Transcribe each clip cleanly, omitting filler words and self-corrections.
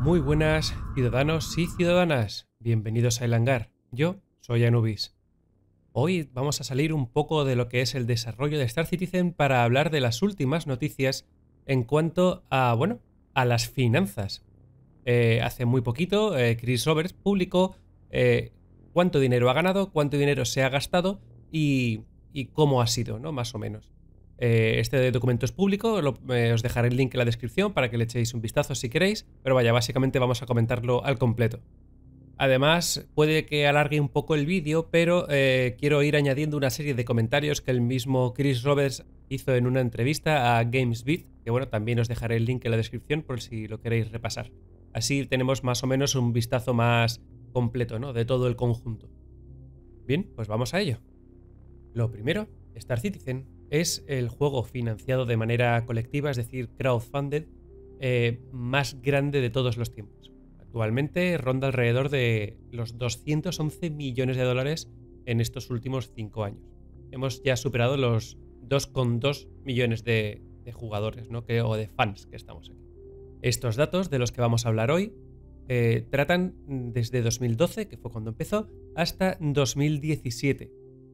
Muy buenas ciudadanos y ciudadanas, bienvenidos a El Hangar. Yo soy Anubis. Hoy vamos a salir un poco de lo que es el desarrollo de Star Citizen para hablar de las últimas noticias en cuanto a, a las finanzas. Hace muy poquito Chris Roberts publicó cuánto dinero ha ganado, cuánto dinero se ha gastado y cómo ha sido, ¿no? Más o menos. Este documento es público, os dejaré el link en la descripción para que le echéis un vistazo si queréis, pero vaya, básicamente vamos a comentarlo al completo. Además, puede que alargue un poco el vídeo, pero quiero ir añadiendo una serie de comentarios que el mismo Chris Roberts hizo en una entrevista a GamesBeat, que bueno, también os dejaré el link en la descripción por si lo queréis repasar. Así tenemos más o menos un vistazo más completo, ¿no?, de todo el conjunto. Bien, pues vamos a ello. Lo primero, Star Citizen es el juego financiado de manera colectiva, es decir, crowdfunded, más grande de todos los tiempos. Actualmente ronda alrededor de los 211 millones de dólares en estos últimos 5 años. Hemos ya superado los 2,2 millones de jugadores, ¿no?, o de fans que estamos aquí. Estos datos de los que vamos a hablar hoy tratan desde 2012, que fue cuando empezó, hasta 2017.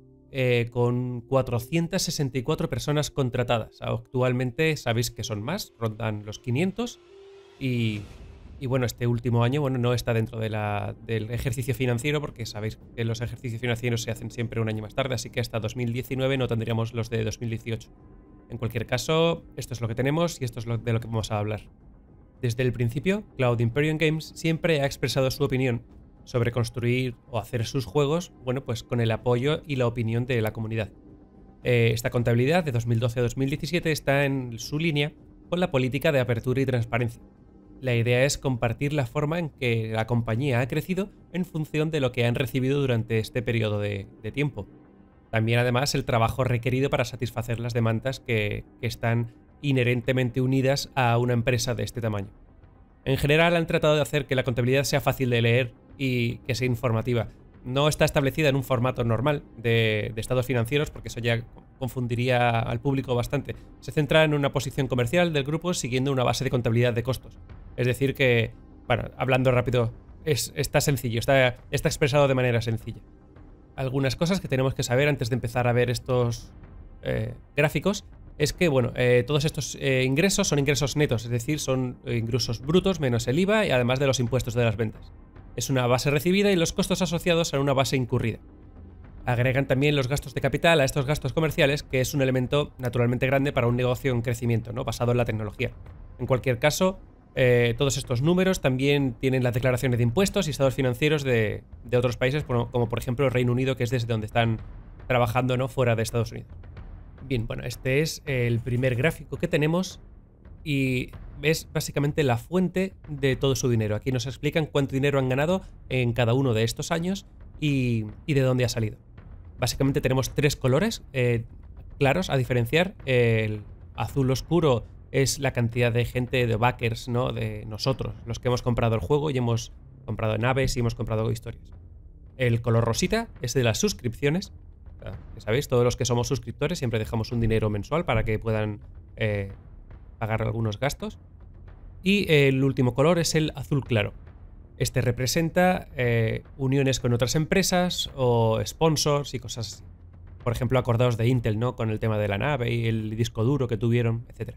Con 464 personas contratadas. Actualmente sabéis que son más, rondan los 500 y bueno, este último año no está dentro del ejercicio financiero, porque sabéis que los ejercicios financieros se hacen siempre un año más tarde, así que hasta 2019 no tendríamos los de 2018. En cualquier caso, esto es lo que tenemos y esto es de lo que vamos a hablar. Desde el principio, Cloud Imperium Games siempre ha expresado su opinión sobre construir o hacer sus juegos, pues con el apoyo y la opinión de la comunidad. Esta contabilidad de 2012 a 2017 está en su línea con la política de apertura y transparencia. La idea es compartir la forma en que la compañía ha crecido en función de lo que han recibido durante este periodo de tiempo. También, además, el trabajo requerido para satisfacer las demandas que están inherentemente unidas a una empresa de este tamaño. En general, han tratado de hacer que la contabilidad sea fácil de leer y que sea informativa. No está establecida en un formato normal de estados financieros, porque eso ya confundiría al público bastante. Se centra en una posición comercial del grupo siguiendo una base de contabilidad de costos. Es decir que, hablando rápido, está sencillo, está expresado de manera sencilla. Algunas cosas que tenemos que saber antes de empezar a ver estos gráficos es que, todos estos ingresos son ingresos netos, es decir, son ingresos brutos menos el IVA y además de los impuestos de las ventas. Es una base recibida y los costos asociados a una base incurrida. Agregan también los gastos de capital a estos gastos comerciales, que es un elemento naturalmente grande para un negocio en crecimiento, ¿no?, basado en la tecnología. En cualquier caso, todos estos números también tienen las declaraciones de impuestos y estados financieros de otros países, como por ejemplo el Reino Unido, que es desde donde están trabajando, ¿no?, fuera de Estados Unidos. Bien, este es el primer gráfico que tenemos y es básicamente la fuente de todo su dinero. Aquí nos explican cuánto dinero han ganado en cada uno de estos años y de dónde ha salido. Básicamente tenemos tres colores claros a diferenciar. El azul oscuro es la cantidad de gente, de backers, ¿no?, de nosotros, los que hemos comprado el juego y hemos comprado naves y hemos comprado historias. El color rosita es de las suscripciones. Que sabéis, todos los que somos suscriptores siempre dejamos un dinero mensual para que puedan pagar algunos gastos. Y el último color es el azul claro. Este representa uniones con otras empresas o sponsors y cosas así. Por ejemplo, acordaos de Intel, ¿no?, con el tema de la nave y el disco duro que tuvieron, etc.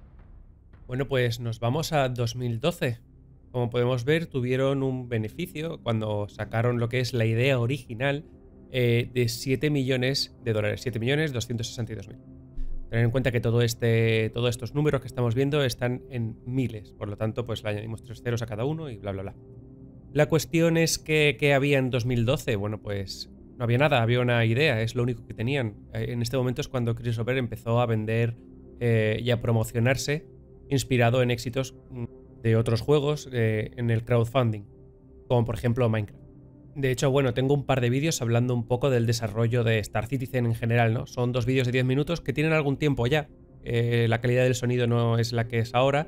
Bueno, pues nos vamos a 2012. Como podemos ver, tuvieron un beneficio cuando sacaron lo que es la idea original de 7 millones de dólares, 7.262.000. Tener en cuenta que todos estos números que estamos viendo están en miles, por lo tanto, pues le añadimos 3 ceros a cada uno y bla, bla, bla. La cuestión es que había en 2012, pues no había nada, había una idea, es lo único que tenían. En este momento es cuando Chris Roberts empezó a vender y a promocionarse, inspirado en éxitos de otros juegos en el crowdfunding, como por ejemplo Minecraft. De hecho, tengo un par de vídeos hablando un poco del desarrollo de Star Citizen en general, ¿no? Son 2 vídeos de 10 minutos que tienen algún tiempo ya. La calidad del sonido no es la que es ahora,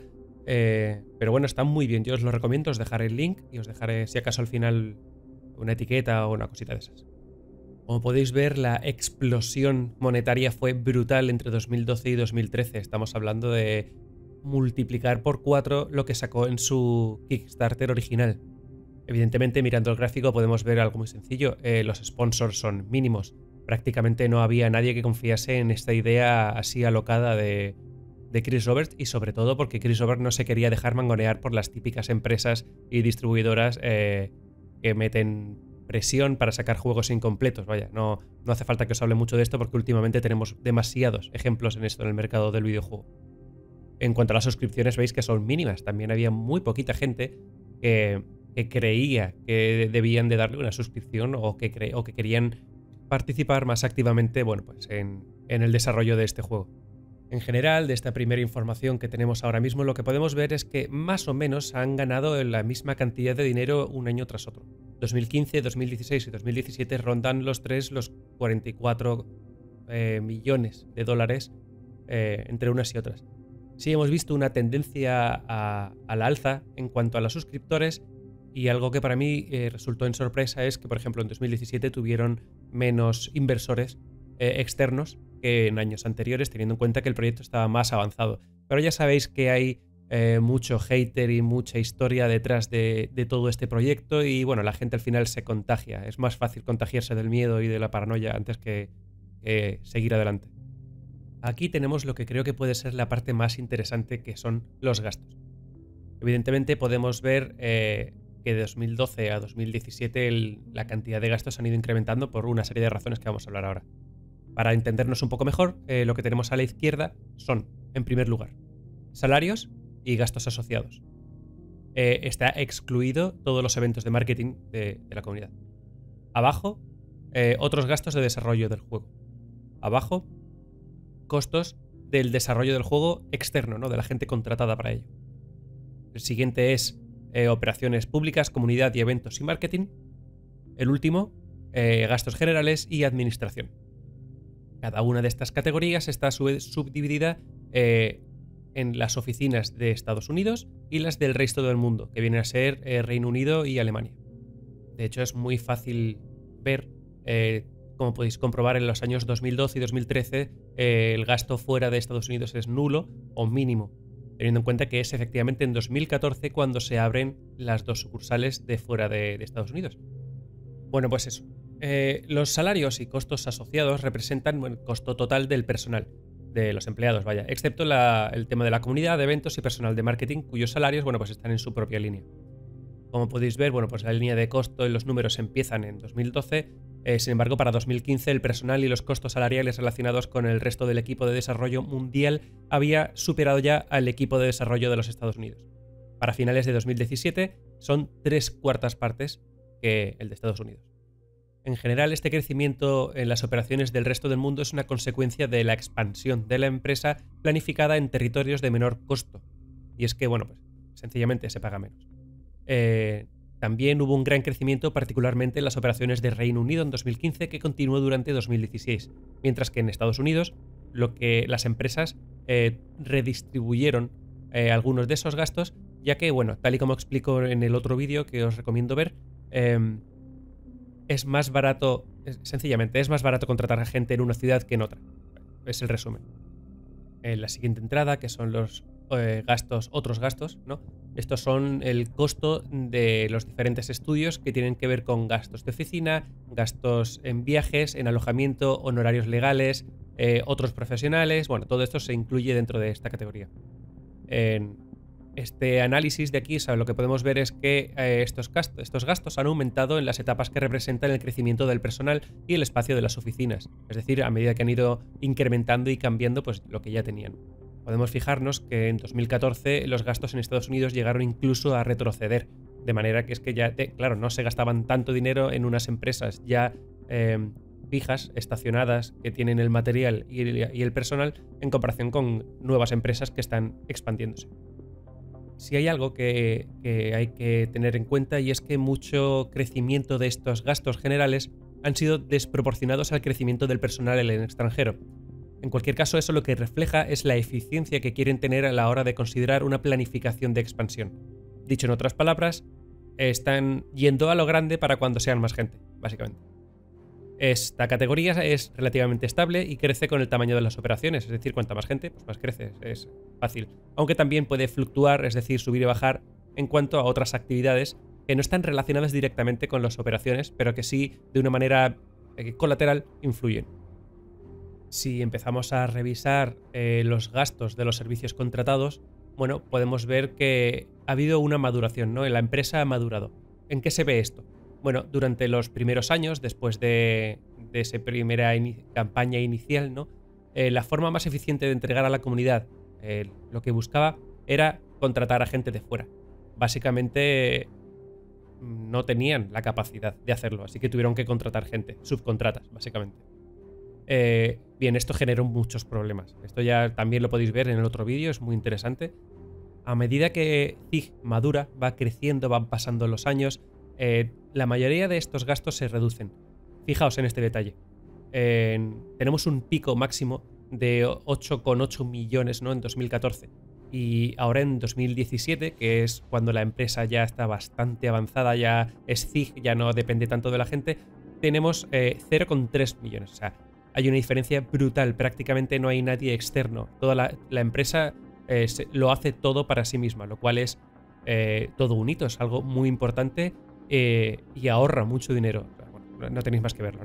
pero están muy bien. Yo os lo recomiendo, os dejaré el link y os dejaré, si acaso, al final una etiqueta o una cosita de esas. Como podéis ver, la explosión monetaria fue brutal entre 2012 y 2013. Estamos hablando de multiplicar por 4 lo que sacó en su Kickstarter original. Evidentemente, mirando el gráfico podemos ver algo muy sencillo. Los sponsors son mínimos. Prácticamente no había nadie que confiase en esta idea así alocada de Chris Roberts, y sobre todo porque Chris Roberts no se quería dejar mangonear por las típicas empresas y distribuidoras que meten presión para sacar juegos incompletos. Vaya, no hace falta que os hable mucho de esto porque últimamente tenemos demasiados ejemplos en esto en el mercado del videojuego. En cuanto a las suscripciones, veis que son mínimas. También había muy poquita gente que creía que debían de darle una suscripción o que querían participar más activamente, bueno, pues en el desarrollo de este juego. En general, de esta primera información que tenemos ahora mismo, lo que podemos ver es que más o menos han ganado la misma cantidad de dinero un año tras otro. 2015, 2016 y 2017 rondan los 44 millones de dólares entre unas y otras. Sí hemos visto una tendencia a la alza en cuanto a los suscriptores, y algo que para mí resultó en sorpresa es que, por ejemplo, en 2017 tuvieron menos inversores externos que en años anteriores, teniendo en cuenta que el proyecto estaba más avanzado. Pero ya sabéis que hay mucho hater y mucha historia detrás de todo este proyecto, y bueno, la gente al final se contagia. Es más fácil contagiarse del miedo y de la paranoia antes que seguir adelante. Aquí tenemos lo que creo que puede ser la parte más interesante, que son los gastos. Evidentemente podemos ver que de 2012 a 2017 la cantidad de gastos han ido incrementando por una serie de razones que vamos a hablar ahora. Para entendernos un poco mejor, lo que tenemos a la izquierda son, en primer lugar, salarios y gastos asociados. Está excluido todos los eventos de marketing de la comunidad. Abajo, otros gastos de desarrollo del juego. Abajo, costos del desarrollo del juego externo, ¿no? De la gente contratada para ello. El siguiente es operaciones públicas, comunidad y eventos y marketing. El último, gastos generales y administración. Cada una de estas categorías está subdividida en las oficinas de Estados Unidos y las del resto del mundo, que vienen a ser Reino Unido y Alemania. De hecho, es muy fácil ver, como podéis comprobar, en los años 2012 y 2013 el gasto fuera de Estados Unidos es nulo o mínimo, teniendo en cuenta que es efectivamente en 2014 cuando se abren las dos sucursales de fuera de Estados Unidos. Bueno, pues eso. Los salarios y costos asociados representan el costo total del personal, de los empleados, vaya, excepto el tema de la comunidad, de eventos y personal de marketing, cuyos salarios, bueno, pues están en su propia línea. Como podéis ver, bueno, pues la línea de costo y los números empiezan en 2012. Sin embargo, para 2015 el personal y los costos salariales relacionados con el resto del equipo de desarrollo mundial había superado ya al equipo de desarrollo de los Estados Unidos. Para finales de 2017 son 3/4 partes que el de Estados Unidos. En general, este crecimiento en las operaciones del resto del mundo es una consecuencia de la expansión de la empresa planificada en territorios de menor costo. Y es que, bueno, pues sencillamente se paga menos. También hubo un gran crecimiento, particularmente en las operaciones de Reino Unido en 2015, que continuó durante 2016, mientras que en Estados Unidos las empresas redistribuyeron algunos de esos gastos, ya que, bueno, tal y como explico en el otro vídeo que os recomiendo ver, es más barato, sencillamente, es más barato contratar a gente en una ciudad que en otra. Es el resumen. En la siguiente entrada, que son los otros gastos, ¿no? Estos son el costo de los diferentes estudios que tienen que ver con gastos de oficina, gastos en viajes, en alojamiento, honorarios legales, otros profesionales. Bueno, todo esto se incluye dentro de esta categoría. En este análisis de aquí, lo que podemos ver es que estos gastos han aumentado en las etapas que representan el crecimiento del personal y el espacio de las oficinas, es decir, a medida que han ido incrementando y cambiando pues lo que ya tenían. Podemos fijarnos que en 2014 los gastos en Estados Unidos llegaron incluso a retroceder, de manera que es que ya, claro, no se gastaban tanto dinero en unas empresas ya fijas, estacionadas, que tienen el material y el personal, en comparación con nuevas empresas que están expandiéndose. Si hay algo que hay que tener en cuenta, y es que mucho crecimiento de estos gastos generales han sido desproporcionados al crecimiento del personal en el extranjero. En cualquier caso, eso lo que refleja es la eficiencia que quieren tener a la hora de considerar una planificación de expansión. Dicho en otras palabras, están yendo a lo grande para cuando sean más gente, básicamente. Esta categoría es relativamente estable y crece con el tamaño de las operaciones, es decir, cuanta más gente, pues más crece, es fácil. Aunque también puede fluctuar, es decir, subir y bajar en cuanto a otras actividades que no están relacionadas directamente con las operaciones, pero que sí, de una manera colateral, influyen. Si empezamos a revisar los gastos de los servicios contratados, bueno, podemos ver que ha habido una maduración, ¿no? La empresa ha madurado. ¿En qué se ve esto? Bueno, durante los primeros años, después de esa primera campaña inicial, ¿no? La forma más eficiente de entregar a la comunidad lo que buscaba era contratar a gente de fuera. Básicamente no tenían la capacidad de hacerlo, así que tuvieron que contratar gente, subcontratas, básicamente. Bien, esto generó muchos problemas. Esto ya también lo podéis ver en el otro vídeo, es muy interesante. A medida que Zig madura, va creciendo, van pasando los años, la mayoría de estos gastos se reducen. Fijaos en este detalle. Tenemos un pico máximo de 8,8 millones, ¿no? En 2014. Y ahora en 2017, que es cuando la empresa ya está bastante avanzada, ya es Zig, ya no depende tanto de la gente, tenemos 0,3 millones. O sea, hay una diferencia brutal. Prácticamente no hay nadie externo. Toda la empresa lo hace todo para sí misma, lo cual es todo un hito. Es algo muy importante y ahorra mucho dinero. O sea, bueno, no tenéis más que verlo, ¿no?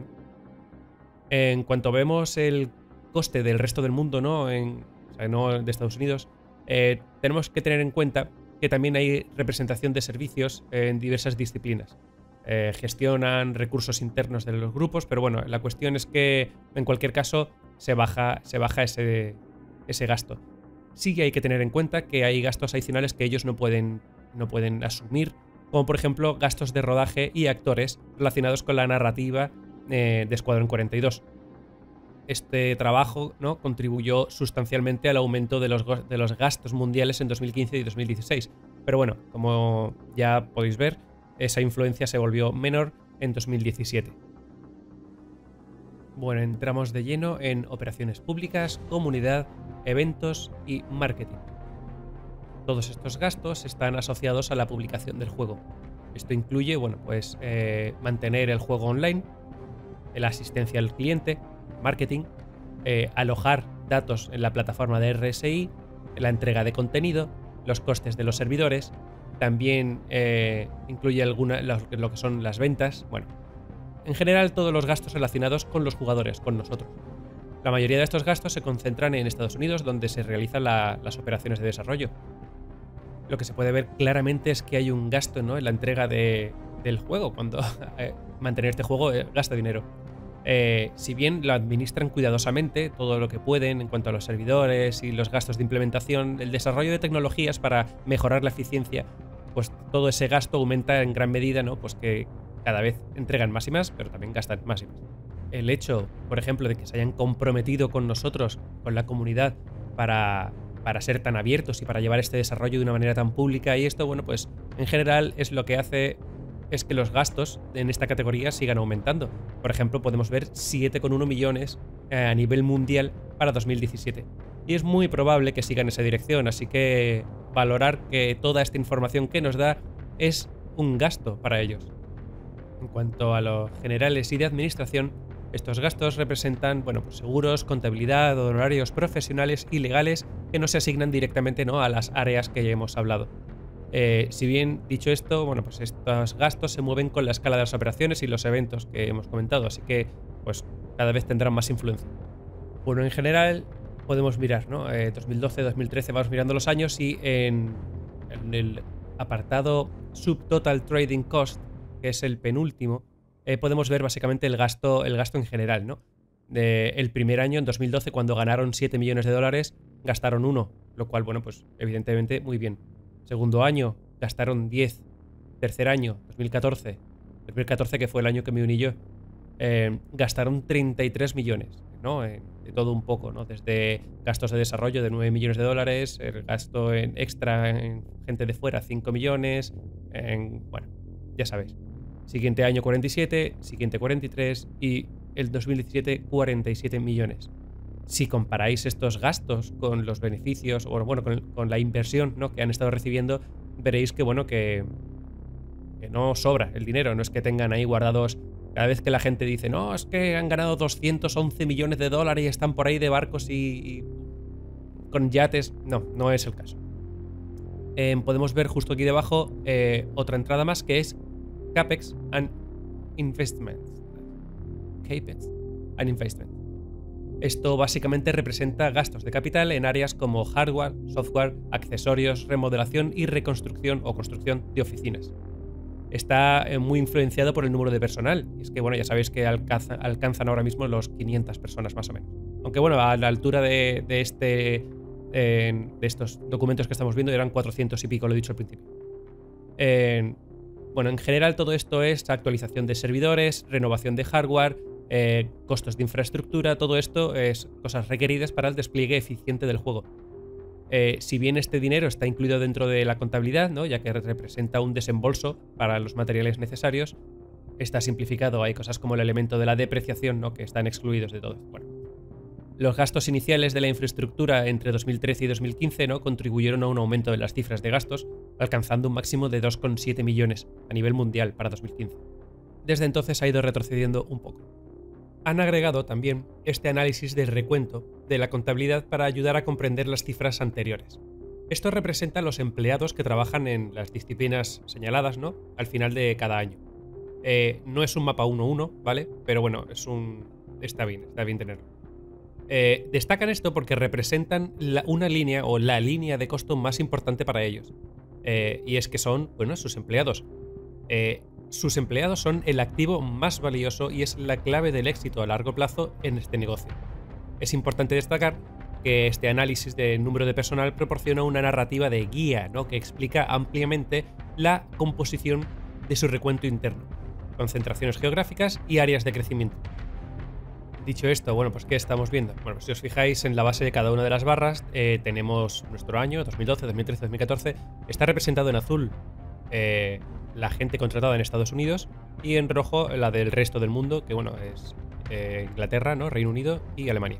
En cuanto vemos el coste del resto del mundo, ¿no? O sea, no de Estados Unidos, tenemos que tener en cuenta que también hay representación de servicios en diversas disciplinas. Gestionan recursos internos de los grupos, pero bueno, la cuestión es que en cualquier caso se baja ese gasto. Sí que hay que tener en cuenta que hay gastos adicionales que ellos no pueden asumir, como por ejemplo gastos de rodaje y actores relacionados con la narrativa de Escuadrón 42. Este trabajo, ¿no?, contribuyó sustancialmente al aumento de los gastos mundiales en 2015 y 2016. Pero bueno, como ya podéis ver, esa influencia se volvió menor en 2017. Bueno, entramos de lleno en operaciones públicas, comunidad, eventos y marketing. Todos estos gastos están asociados a la publicación del juego. Esto incluye, bueno, pues mantener el juego online, la asistencia al cliente, marketing, alojar datos en la plataforma de RSI, la entrega de contenido, los costes de los servidores, también incluye lo que son las ventas, bueno, en general todos los gastos relacionados con los jugadores, con nosotros. La mayoría de estos gastos se concentran en Estados Unidos, donde se realizan las operaciones de desarrollo. Lo que se puede ver claramente es que hay un gasto, ¿no?, en la entrega del juego, cuando mantener este juego gasta dinero. Si bien lo administran cuidadosamente, todo lo que pueden en cuanto a los servidores y los gastos de implementación, el desarrollo de tecnologías para mejorar la eficiencia, pues todo ese gasto aumenta en gran medida, ¿no? Pues que cada vez entregan más y más, pero también gastan más y más. El hecho, por ejemplo, de que se hayan comprometido con nosotros, con la comunidad, para ser tan abiertos y para llevar este desarrollo de una manera tan pública, y esto, bueno, pues en general es lo que hace es que los gastos en esta categoría sigan aumentando. Por ejemplo, podemos ver 7,1 millones a nivel mundial para 2017. Y es muy probable que siga en esa dirección, así que valorar que toda esta información que nos da es un gasto para ellos. En cuanto a los generales y de administración, estos gastos representan, bueno, pues seguros, contabilidad, honorarios profesionales y legales que no se asignan directamente, ¿no?, a las áreas que ya hemos hablado. Si bien dicho esto, bueno, pues estos gastos se mueven con la escala de las operaciones y los eventos que hemos comentado, así que pues cada vez tendrán más influencia. Bueno, en general podemos mirar, ¿no? 2012, 2013, vamos mirando los años y en el apartado Subtotal Trading Cost, que es el penúltimo, podemos ver básicamente el gasto en general, ¿no? El primer año, en 2012, cuando ganaron 7 millones de dólares, gastaron 1, lo cual, bueno, pues evidentemente muy bien. Segundo año, gastaron 10. Tercer año, 2014, que fue el año que me uní yo, gastaron 33 millones, ¿no? De todo un poco, ¿no? Desde gastos de desarrollo de 9 millones de dólares, el gasto en extra en gente de fuera, 5 millones, bueno, ya sabéis. Siguiente año 47, siguiente 43 y el 2017 47 millones. Si comparáis estos gastos con los beneficios, o bueno, con la inversión, ¿no?, que han estado recibiendo, veréis que, bueno, que no sobra el dinero. No es que tengan ahí guardados Cada vez que la gente dice, no, es que han ganado 211 millones de dólares y están por ahí de barcos y con yates. No, no es el caso. Podemos ver justo aquí debajo otra entrada más que es CAPEX and Investments. CAPEX and Investment. Esto básicamente representa gastos de capital en áreas como hardware, software, accesorios, remodelación y reconstrucción o construcción de oficinas. Está muy influenciado por el número de personal. Y es que, bueno, ya sabéis que alcanzan ahora mismo los 500 personas más o menos. Aunque, bueno, a la altura de estos documentos que estamos viendo eran 400 y pico, lo he dicho al principio. Bueno, en general todo esto es actualización de servidores, renovación de hardware, costos de infraestructura, todo esto es cosas requeridas para el despliegue eficiente del juego. Si bien este dinero está incluido dentro de la contabilidad, ¿no? Ya que representa un desembolso para los materiales necesarios, está simplificado. Hay cosas como el elemento de la depreciación, ¿no? Que están excluidos de todo. Bueno, los gastos iniciales de la infraestructura entre 2013 y 2015, ¿no? Contribuyeron a un aumento de las cifras de gastos, alcanzando un máximo de 2,7 millones a nivel mundial para 2015. Desde entonces ha ido retrocediendo un poco. Han agregado también este análisis del recuento de la contabilidad para ayudar a comprender las cifras anteriores. Esto representa a los empleados que trabajan en las disciplinas señaladas, ¿no? Al final de cada año. No es un mapa 1-1, ¿vale? Pero bueno, está bien tenerlo. Destacan esto porque representan una línea o la línea de costo más importante para ellos. Y es que son, bueno, sus empleados. Sus empleados son el activo más valioso y es la clave del éxito a largo plazo en este negocio. Es importante destacar que este análisis de número de personal proporciona una narrativa de guía, ¿no? Que explica ampliamente la composición de su recuento interno, concentraciones geográficas y áreas de crecimiento. Dicho esto, bueno, pues ¿qué estamos viendo? Bueno, pues si os fijáis en la base de cada una de las barras, tenemos nuestro año, 2012, 2013, 2014, está representado en azul la gente contratada en Estados Unidos y en rojo la del resto del mundo, que bueno, es Inglaterra, ¿no? Reino Unido y Alemania.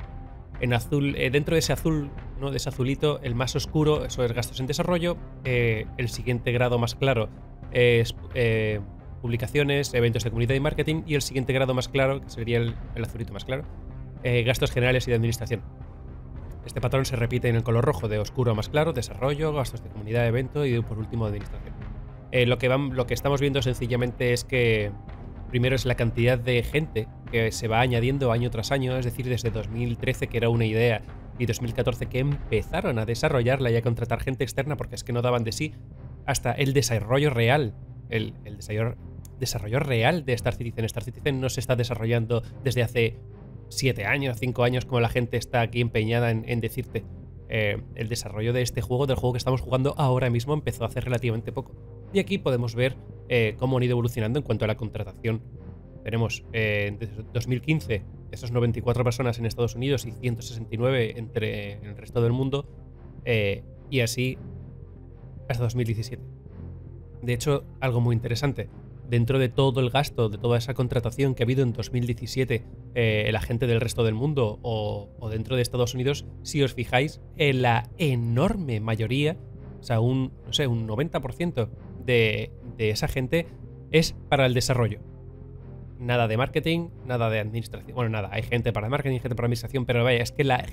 En azul, dentro de ese azul, ¿no? De ese azulito, el más oscuro, eso es gastos en desarrollo. El siguiente grado más claro es publicaciones, eventos de comunidad y marketing. Y el siguiente grado más claro, que sería el azulito más claro, gastos generales y de administración. Este patrón se repite en el color rojo, de oscuro a más claro, desarrollo, gastos de comunidad, evento y por último administración. Lo que estamos viendo sencillamente es que primero es la cantidad de gente que se va añadiendo año tras año, es decir, desde 2013, que era una idea, y 2014, que empezaron a desarrollarla y a contratar gente externa porque es que no daban de sí, hasta el desarrollo real, el desarrollo real de Star Citizen. Star Citizen no se está desarrollando desde hace 7 años, 5 años, como la gente está aquí empeñada en decirte. El desarrollo de este juego, del juego que estamos jugando ahora mismo, empezó hace relativamente poco. Y aquí podemos ver cómo han ido evolucionando en cuanto a la contratación. Tenemos desde 2015 esas 94 personas en Estados Unidos y 169 en el resto del mundo, y así hasta 2017. De hecho, algo muy interesante. Dentro de todo el gasto, de toda esa contratación que ha habido en 2017, la gente del resto del mundo o dentro de Estados Unidos, si os fijáis, en la enorme mayoría, o sea, un 90% de esa gente es para el desarrollo. Nada de marketing, nada de administración. Bueno, nada, hay gente para marketing, gente para administración, pero vaya, es que la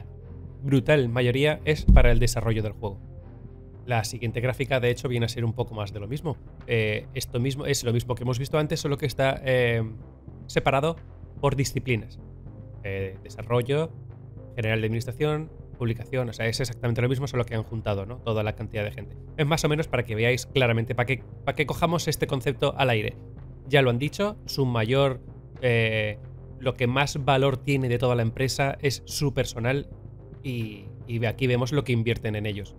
brutal mayoría es para el desarrollo del juego. La siguiente gráfica, de hecho, viene a ser un poco más de lo mismo. Esto mismo es lo mismo que hemos visto antes, solo que está separado por disciplinas. Desarrollo, general de administración, publicación, o sea, es exactamente lo mismo, solo que han juntado, ¿no? Toda la cantidad de gente. Es más o menos para que veáis claramente, para que cojamos este concepto al aire. Ya lo han dicho, su mayor... lo que más valor tiene de toda la empresa es su personal y aquí vemos lo que invierten en ellos.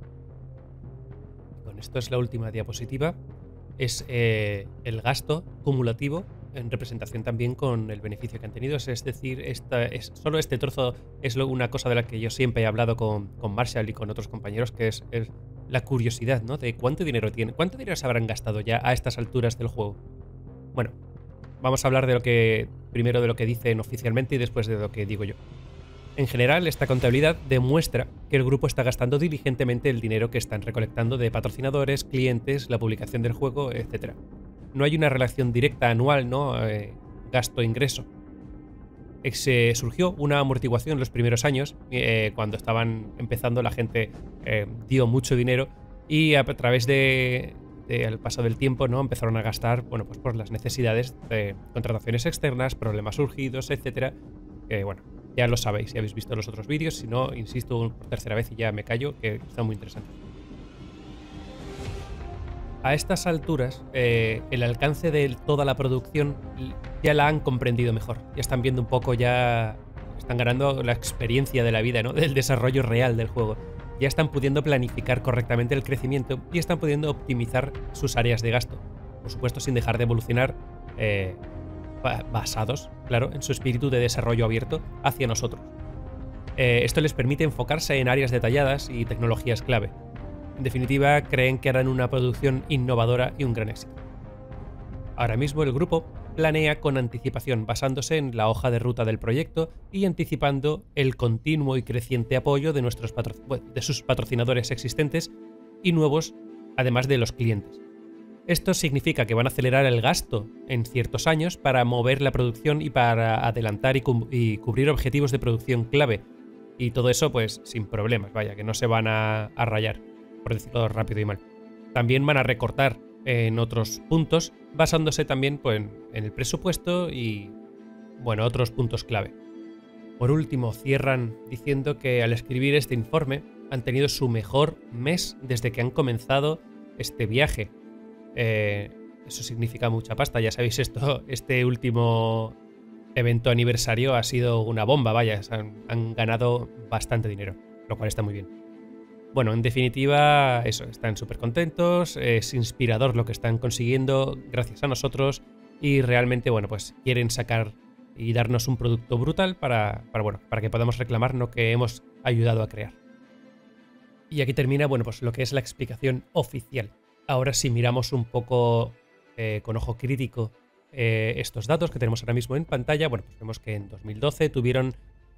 Esto es la última diapositiva, es el gasto cumulativo en representación también con el beneficio que han tenido. Es decir, solo este trozo es una cosa de la que yo siempre he hablado con Marshall y con otros compañeros, que es la curiosidad, ¿no? De cuánto dinero tiene, cuánto dinero se habrán gastado ya a estas alturas del juego. Bueno, vamos a hablar primero de lo que dicen oficialmente y después de lo que digo yo. En general, esta contabilidad demuestra que el grupo está gastando diligentemente el dinero que están recolectando de patrocinadores, clientes, la publicación del juego, etc. no hay una relación directa anual, ¿no? Gasto-ingreso. Surgió una amortiguación en los primeros años, cuando estaban empezando, la gente dio mucho dinero y a través al paso del tiempo, ¿no? Empezaron a gastar, bueno, pues por las necesidades de contrataciones externas, problemas surgidos, etcétera. Bueno, ya lo sabéis, si habéis visto los otros vídeos. Si no, insisto por tercera vez y ya me callo, que está muy interesante. A estas alturas, el alcance de toda la producción ya la han comprendido mejor. Ya están viendo un poco, ya están ganando la experiencia de la vida, ¿no? Del desarrollo real del juego. Ya están pudiendo planificar correctamente el crecimiento y están pudiendo optimizar sus áreas de gasto. Por supuesto, sin dejar de evolucionar, basados, claro, en su espíritu de desarrollo abierto hacia nosotros. Esto les permite enfocarse en áreas detalladas y tecnologías clave. En definitiva, creen que harán una producción innovadora y un gran éxito. Ahora mismo el grupo planea con anticipación, basándose en la hoja de ruta del proyecto y anticipando el continuo y creciente apoyo de sus patrocinadores existentes y nuevos, además de los clientes. Esto significa que van a acelerar el gasto en ciertos años para mover la producción y para adelantar y cubrir objetivos de producción clave. Y todo eso, pues, sin problemas, vaya, que no se van a rayar, por decirlo rápido y mal. También van a recortar en otros puntos, basándose también, pues, en el presupuesto y, bueno, otros puntos clave. Por último, cierran diciendo que al escribir este informe han tenido su mejor mes desde que han comenzado este viaje. Eso significa mucha pasta, ya sabéis esto. Este último evento aniversario ha sido una bomba, vaya, han ganado bastante dinero, lo cual está muy bien. Bueno, en definitiva, eso, están súper contentos, es inspirador lo que están consiguiendo gracias a nosotros y realmente, bueno, pues quieren sacar y darnos un producto brutal para que podamos reclamar lo que hemos ayudado a crear. Y aquí termina, bueno, pues lo que es la explicación oficial. Ahora, si miramos un poco con ojo crítico estos datos que tenemos ahora mismo en pantalla, bueno, pues vemos que en 2012 tuvieron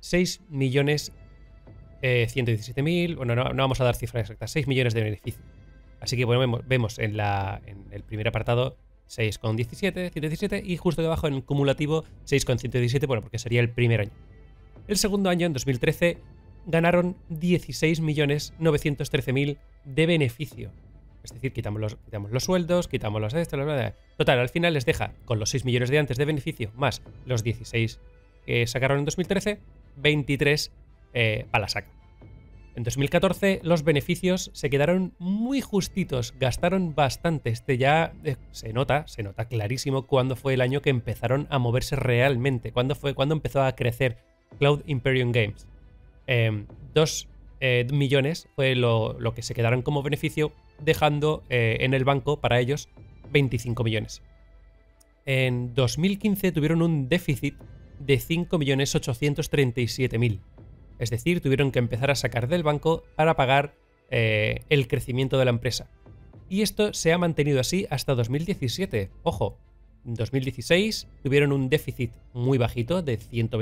6.117.000, bueno, no vamos a dar cifras exactas, 6 millones de beneficio. Así que bueno, vemos en el primer apartado 6,117 y justo debajo en el cumulativo 6,117, bueno, porque sería el primer año. El segundo año, en 2013, ganaron 16.913.000 de beneficio. Es decir, quitamos los sueldos, quitamos los de esto, total, al final les deja con los 6 millones de antes de beneficio más los 16 que sacaron en 2013, 23 a la saca. En 2014 los beneficios se quedaron muy justitos, gastaron bastante. Se nota clarísimo cuándo fue el año que empezaron a moverse realmente, cuándo empezó a crecer Cloud Imperium Games. 2 millones fue lo que se quedaron como beneficio, dejando en el banco para ellos 25 millones. En 2015 tuvieron un déficit de 5.837.000. Es decir, tuvieron que empezar a sacar del banco para pagar el crecimiento de la empresa. Y esto se ha mantenido así hasta 2017. Ojo, en 2016 tuvieron un déficit muy bajito de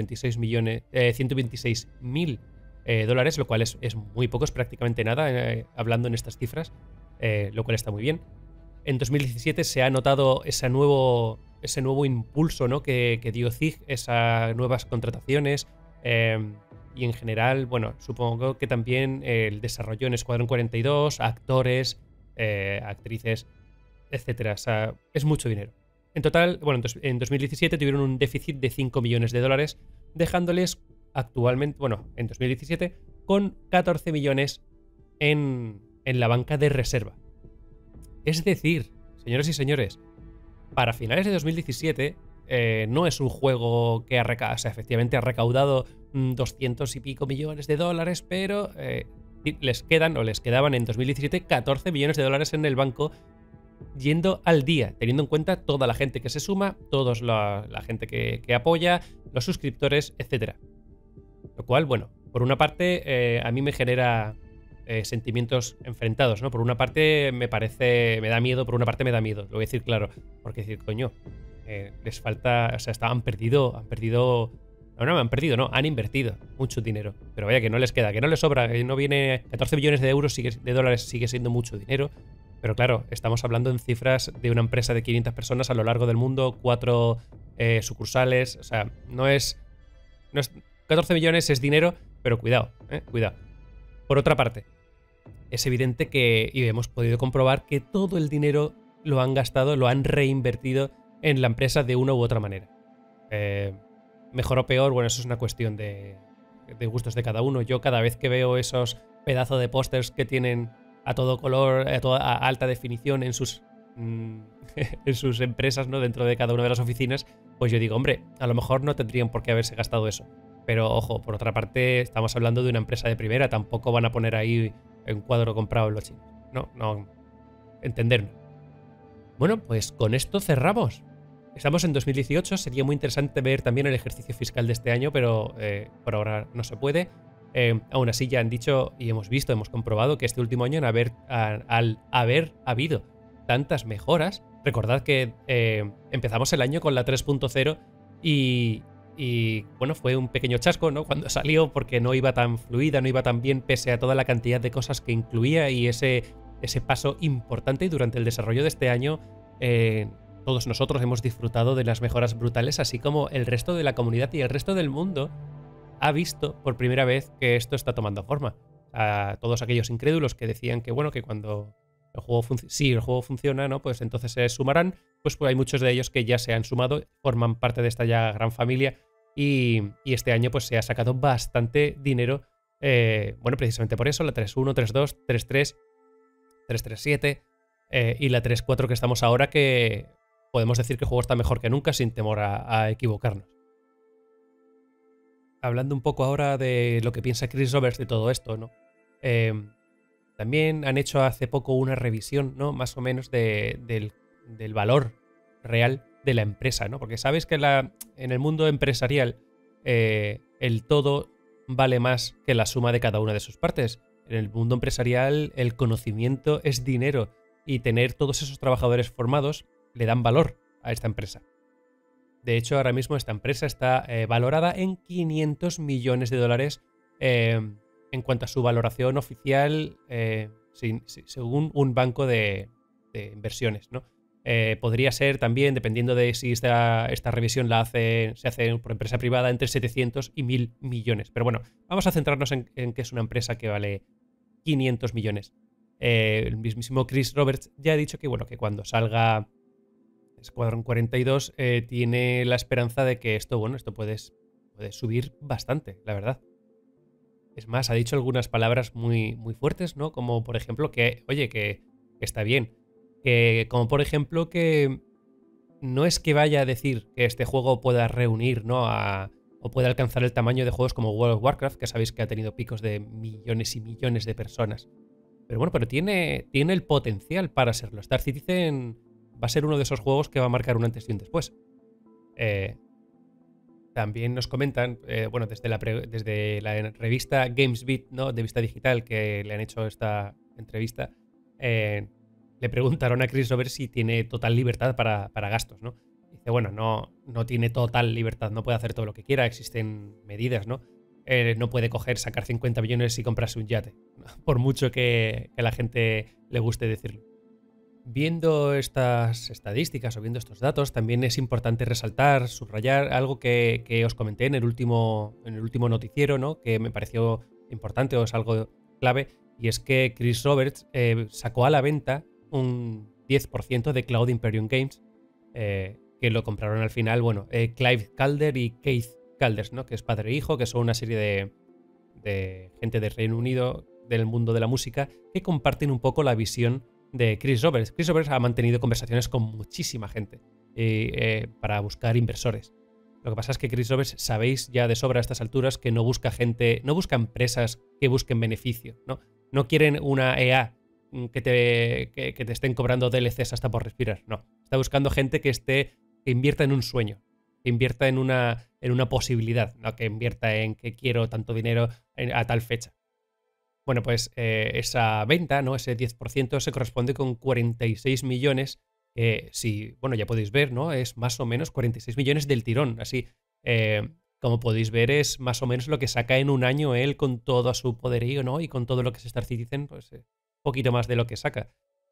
126.000 dólares, lo cual es muy poco, es prácticamente nada, hablando en estas cifras, lo cual está muy bien. En 2017 se ha notado ese nuevo impulso, ¿no? que dio Zig, esas nuevas contrataciones, y en general, bueno, supongo que también el desarrollo en Escuadrón 42, actores, actrices, etcétera. O sea, es mucho dinero. En total, bueno, en 2017 tuvieron un déficit de 5 millones de dólares, dejándoles actualmente, bueno, en 2017, con 14 millones en la banca de reserva. Es decir, señoras y señores, para finales de 2017 no es un juego que efectivamente ha recaudado 200 y pico millones de dólares, pero les quedaban en 2017 14 millones de dólares en el banco yendo al día, teniendo en cuenta toda la gente que se suma, toda la gente que apoya, los suscriptores, etcétera. Lo cual, bueno, por una parte a mí me genera sentimientos enfrentados, ¿no? Por una parte me da miedo, por una parte me da miedo, lo voy a decir claro, porque decir, coño, les falta, o sea, han invertido mucho dinero, pero vaya que no les queda, que no les sobra, que no viene 14 millones de euros, de dólares sigue siendo mucho dinero, Pero claro, estamos hablando en cifras de una empresa de 500 personas a lo largo del mundo, 4 sucursales, o sea, no es 14 millones es dinero, pero cuidado, cuidado. Por otra parte, es evidente que, y hemos podido comprobar, que todo el dinero lo han gastado, lo han reinvertido en la empresa de una u otra manera. Mejor o peor, bueno, eso es una cuestión de gustos de cada uno. Yo cada vez que veo esos pedazos de pósters que tienen a todo color, a alta definición en sus en sus empresas, ¿no? Dentro de cada una de las oficinas, pues yo digo, hombre, a lo mejor no tendrían por qué haberse gastado eso. Pero ojo, por otra parte, estamos hablando de una empresa de primera, tampoco van a poner ahí un cuadro comprado en los chinos. No, entenderme. Bueno, pues con esto cerramos. Estamos en 2018, sería muy interesante ver también el ejercicio fiscal de este año, pero por ahora no se puede. Aún así ya han dicho y hemos visto, hemos comprobado que este último año al haber habido tantas mejoras, recordad que empezamos el año con la 3.0 y bueno, fue un pequeño chasco, ¿no? Cuando salió, porque no iba tan fluida, no iba tan bien, pese a toda la cantidad de cosas que incluía y ese paso importante. Y durante el desarrollo de este año, todos nosotros hemos disfrutado de las mejoras brutales, así como el resto de la comunidad y el resto del mundo ha visto por primera vez que esto está tomando forma. A todos aquellos incrédulos que decían que, bueno, que cuando el juego funciona, ¿no? Pues entonces se sumarán. Pues hay muchos de ellos que ya se han sumado, forman parte de esta ya gran familia y este año pues se ha sacado bastante dinero. Bueno, precisamente por eso, la 3.1, 3.2, 3.3, 3.3.7 y la 3.4 que estamos ahora, que podemos decir que el juego está mejor que nunca sin temor a equivocarnos. Hablando un poco ahora de lo que piensa Chris Roberts de todo esto, ¿no? También han hecho hace poco una revisión, ¿no? Más o menos del valor real de la empresa, ¿no? Porque sabes que en el mundo empresarial el todo vale más que la suma de cada una de sus partes. En el mundo empresarial el conocimiento es dinero y tener todos esos trabajadores formados le dan valor a esta empresa. De hecho, ahora mismo esta empresa está valorada en 500 millones de dólares en cuanto a su valoración oficial, según un banco de inversiones, ¿no? Podría ser también, dependiendo de si esta revisión se hace por empresa privada, entre 700 y 1.000 millones. Pero bueno, vamos a centrarnos en que es una empresa que vale 500 millones. El mismísimo Chris Roberts ya ha dicho que, bueno, que cuando salga Escuadrón 42 tiene la esperanza de que esto puede subir bastante, la verdad. Es más, ha dicho algunas palabras muy, muy fuertes, ¿no? Como por ejemplo que, oye, que está bien. Como por ejemplo que no es que vaya a decir que este juego pueda reunir, ¿no? O pueda alcanzar el tamaño de juegos como World of Warcraft, que sabéis que ha tenido picos de millones y millones de personas. Pero bueno, pero tiene el potencial para serlo. Star Citizen va a ser uno de esos juegos que va a marcar un antes y un después. También nos comentan, bueno, desde la revista GamesBeat, ¿no? De Vista Digital, que le han hecho esta entrevista, le preguntaron a Chris Roberts si tiene total libertad para gastos, ¿no? Dice, bueno, no tiene total libertad, no puede hacer todo lo que quiera, existen medidas, ¿no? No puede sacar 50 millones y comprarse un yate, ¿no? Por mucho que a la gente le guste decirlo. Viendo estas estadísticas o viendo estos datos, también es importante resaltar, subrayar algo que os comenté en el último noticiero, ¿no? Que me pareció importante o es algo clave, y es que Chris Roberts sacó a la venta un 10% de Cloud Imperium Games, que lo compraron al final, bueno, Clive Calder y Keith Calders, ¿no? Que es padre e hijo, que son una serie de gente del Reino Unido, del mundo de la música, que comparten un poco la visión de Chris Roberts. Chris Roberts ha mantenido conversaciones con muchísima gente para buscar inversores. Lo que pasa es que Chris Roberts, sabéis ya de sobra a estas alturas que no busca empresas que busquen beneficio, ¿no? No quieren una EA que te estén cobrando DLCs hasta por respirar, no. Está buscando gente que invierta en un sueño, que invierta en una posibilidad, no que invierta en que quiero tanto dinero a tal fecha. Bueno, pues esa venta, ¿no? Ese 10% se corresponde con 46 millones. Bueno, ya podéis ver, ¿no? Es más o menos 46 millones del tirón. Así, como podéis ver, es más o menos lo que saca en un año él con todo su poderío, ¿no? Y con todo lo que es Star Citizen, pues poquito más de lo que saca.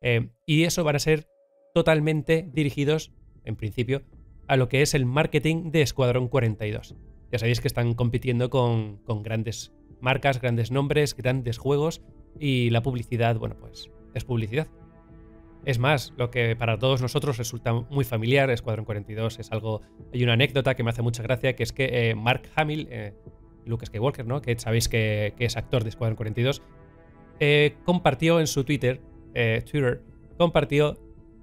Y eso van a ser totalmente dirigidos, en principio, a lo que es el marketing de Escuadrón 42. Ya sabéis que están compitiendo con grandes marcas, grandes nombres, grandes juegos, y la publicidad, bueno, pues es publicidad. Es más, lo que para todos nosotros resulta muy familiar, Escuadrón 42 es algo... Hay una anécdota que me hace mucha gracia, que es que Mark Hamill, Luke Skywalker, ¿no?, que sabéis que es actor de Escuadrón 42, compartió en su Twitter, compartió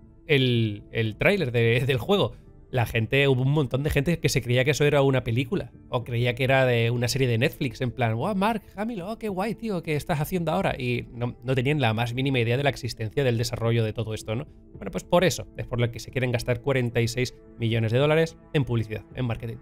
el tráiler del juego. La gente, hubo un montón de gente que se creía que eso era una película o creía que era de una serie de Netflix, en plan, wow, Mark Hamill, oh, qué guay, tío, ¿qué estás haciendo ahora? Y no tenían la más mínima idea de la existencia del desarrollo de todo esto, ¿no? Bueno, pues por eso es por lo que se quieren gastar 46 millones de dólares en publicidad, en marketing.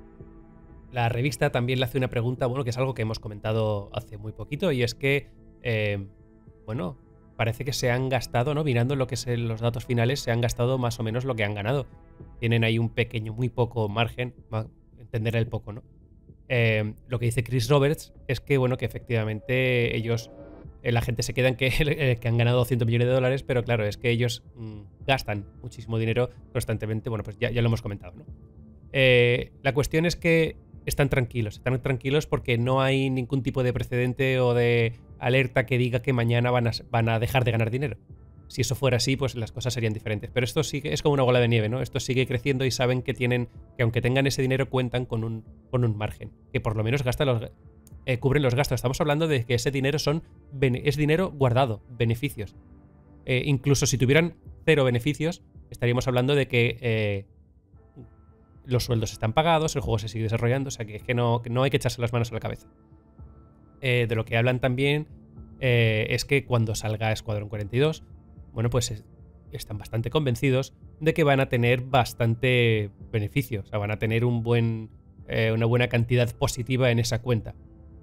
La revista también le hace una pregunta, bueno, que es algo que hemos comentado hace muy poquito, y es que, bueno, parece que se han gastado, ¿no? Mirando lo que es los datos finales, se han gastado más o menos lo que han ganado. Tienen ahí un pequeño, muy poco margen, entender el poco, ¿no? Lo que dice Chris Roberts es que, bueno, que efectivamente ellos, la gente se queda en que han ganado 200 millones de dólares, pero claro, es que ellos gastan muchísimo dinero constantemente. Bueno, pues ya lo hemos comentado, ¿no? La cuestión es que están tranquilos porque no hay ningún tipo de precedente o de alerta que diga que mañana van a dejar de ganar dinero. Si eso fuera así, pues las cosas serían diferentes. Pero esto sigue, es como una bola de nieve, ¿no? Esto sigue creciendo y saben que aunque tengan ese dinero, cuentan con un margen. Que por lo menos cubren los gastos. Estamos hablando de que ese dinero es dinero guardado, beneficios. Incluso si tuvieran 0 beneficios, estaríamos hablando de que los sueldos están pagados, el juego se sigue desarrollando, o sea que no hay que echarse las manos a la cabeza. De lo que hablan también es que cuando salga Escuadrón 42, bueno, pues están bastante convencidos de que van a tener bastante beneficio, o sea, van a tener una buena cantidad positiva en esa cuenta.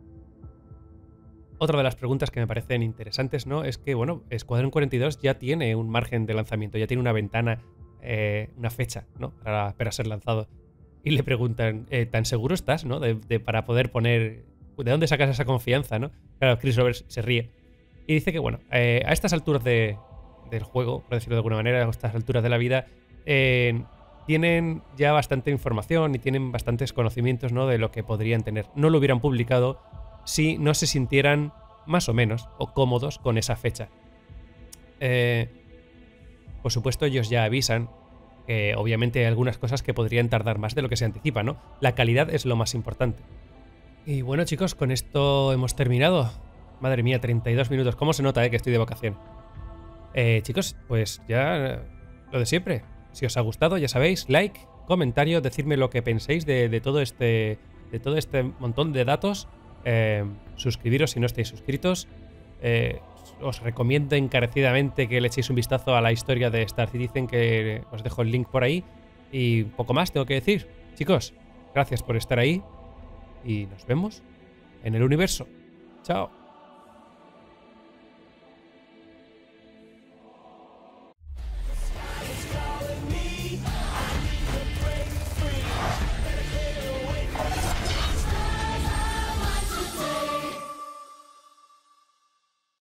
Otra de las preguntas que me parecen interesantes, ¿no?, es que, bueno, Escuadrón 42 ya tiene un margen de lanzamiento, ya tiene una ventana, una fecha, ¿no?, para ser lanzado. Y le preguntan, ¿tan seguro estás, ¿no?, para poder poner... ¿De dónde sacas esa confianza, no? Claro, Chris Roberts se ríe. Y dice que, bueno, a estas alturas del juego, por decirlo de alguna manera, a estas alturas de la vida, tienen ya bastante información y tienen bastantes conocimientos, ¿no?, de lo que podrían tener. No lo hubieran publicado si no se sintieran más o menos o cómodos con esa fecha. Por supuesto, ellos ya avisan que obviamente hay algunas cosas que podrían tardar más de lo que se anticipa, ¿no? La calidad es lo más importante. Y bueno, chicos, con esto hemos terminado. Madre mía, 32 minutos. ¿Cómo se nota, que estoy de vacación? Chicos, pues ya lo de siempre. Si os ha gustado, ya sabéis, like, comentario, decirme lo que penséis de todo este montón de datos. Suscribiros si no estáis suscritos. Os recomiendo encarecidamente que le echéis un vistazo a la historia de Star Citizen, que os dejo el link por ahí. Y poco más tengo que decir. Chicos, gracias por estar ahí. Y nos vemos en el universo. Chao.